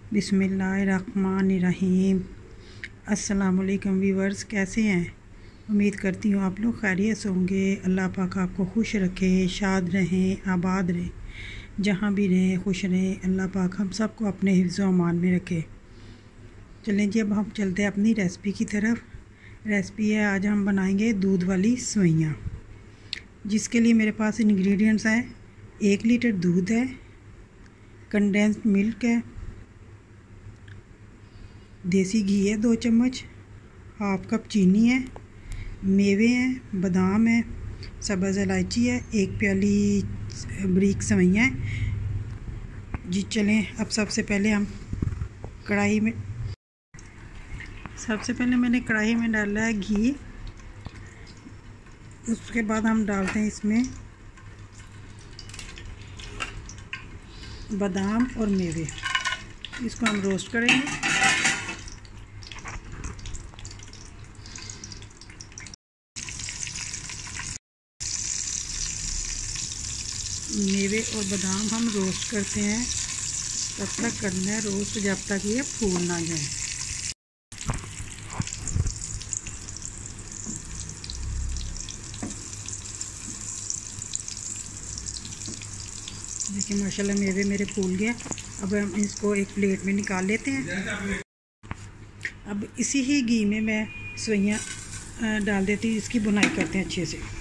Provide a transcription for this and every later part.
बिस्मिल्लाहिर्रहमानिर्रहीम। अस्सलामुअलैकुम व्यूअर्स, कैसे हैं? उम्मीद करती हूँ आप लोग खैरियत से होंगे। अल्लाह पाक आपको खुश रखे, शाद रहें, आबाद रहें, जहाँ भी रहें खुश रहें। अल्लाह पाक हम सबको अपने हिफ्ज़ व अमान में रखे। चलें जी, अब हम चलते हैं अपनी रेसिपी की तरफ। रेसिपी है, आज हम बनाएंगे दूध वाली सेवइयाँ, जिसके लिए मेरे पास इंग्रेडिएंट्स हैं। 1 लीटर दूध है, कंडेंस्ड मिल्क है, देसी घी है 2 चम्मच, हाफ कप चीनी है, मेवे हैं, बादाम है, सब्ज़ इलायची है, 1 प्याली बारीक सेवइयाँ हैं जी। चलें, अब सबसे पहले मैंने कढ़ाई में डाला है घी। उसके बाद हम डालते हैं इसमें बादाम और मेवे। इसको हम रोस्ट करेंगे। मेवे और बादाम हम रोस्ट करते हैं, तब तक करना है रोस्ट जब तक ये फूल ना जाए। देखिए माशाल्लाह मेवे मेरे फूल गए। अब हम इसको एक प्लेट में निकाल लेते हैं। अब इसी ही घी में मैं सेवइयाँ डाल देती हूँ, इसकी बुनाई करते हैं अच्छे से।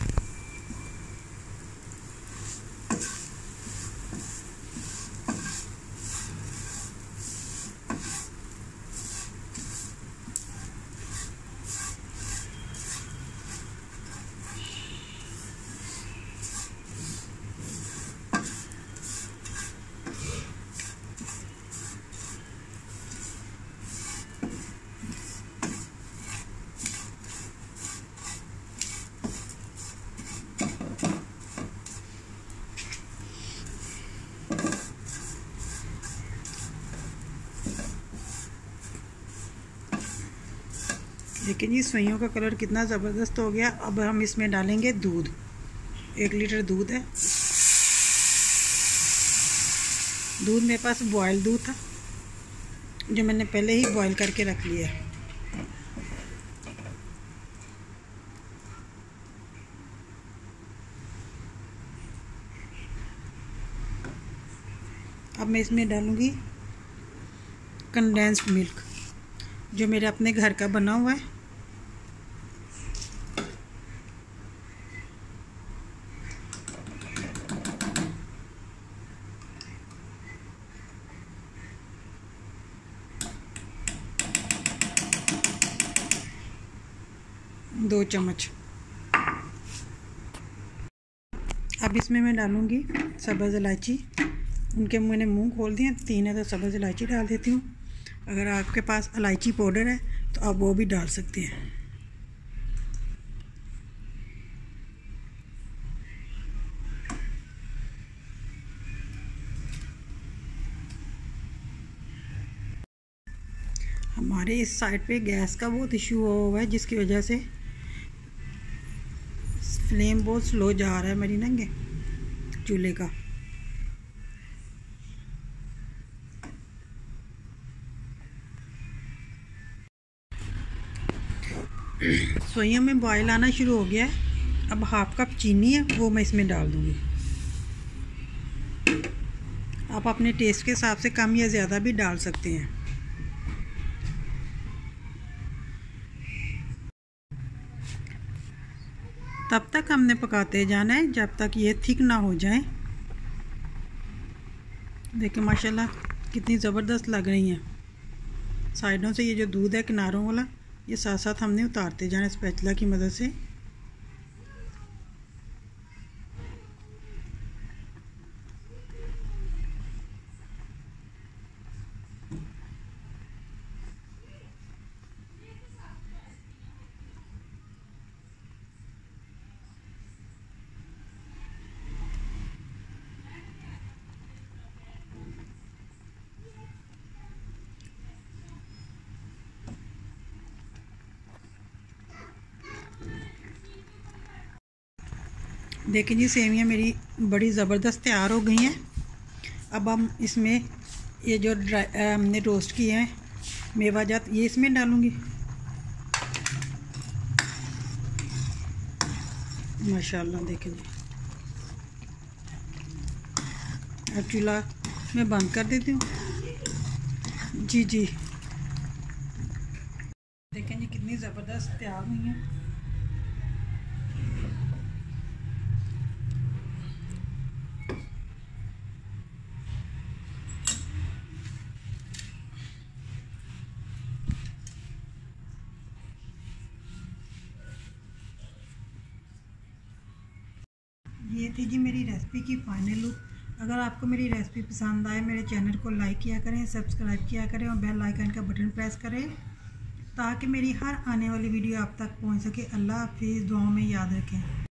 लेकिन ये सेवइयों का कलर कितना ज़बरदस्त हो गया। अब हम इसमें डालेंगे दूध। 1 लीटर दूध है। दूध मेरे पास बॉयल दूध था, जो मैंने पहले ही बॉयल करके रख लिया है। अब मैं इसमें डालूँगी कंडेंस्ड मिल्क, जो मेरे अपने घर का बना हुआ है। दो चम्मच। अब इसमें मैं डालूँगी सब्ज़ इलायची। उनके मैंने मुंह खोल दिए, 3 है तो सब्ज़ इलायची डाल देती हूँ। अगर आपके पास इलायची पाउडर है तो आप वो भी डाल सकते हैं। हमारे इस साइड पे गैस का बहुत इशू हुआ है, जिसकी वजह से फ्लेम बहुत स्लो जा रहा है मेरी नंगे चूल्हे का। सेवइयों में बॉयल आना शुरू हो गया है। अब हाफ कप चीनी है, वो मैं इसमें डाल दूँगी। आप अपने टेस्ट के हिसाब से कम या ज़्यादा भी डाल सकते हैं। तब तक हमने पकाते जाना है जब तक ये थिक ना हो जाए। देखिए माशाल्लाह कितनी ज़बरदस्त लग रही हैं। साइडों से ये जो दूध है किनारों वाला, ये साथ साथ हमने उतारते जाना स्पैचुला की मदद से। देखिए जी, सेवियाँ मेरी बड़ी ज़बरदस्त तैयार हो गई हैं। अब हम इसमें ये जो हमने रोस्ट किए हैं मेवा जात, ये इसमें डालूँगी। माशाल्लाह देखें जी। अब चूल्हा मैं बंद कर देती हूँ। जी जी, देखें जी कितनी ज़बरदस्त तैयार हुई हैं। ये थी जी मेरी रेसिपी की फाइनल लुक। अगर आपको मेरी रेसिपी पसंद आए, मेरे चैनल को लाइक किया करें, सब्सक्राइब किया करें और बेल आइकन का बटन प्रेस करें ताकि मेरी हर आने वाली वीडियो आप तक पहुंच सके। अल्लाह हाफिज़, दुआओं में याद रखें।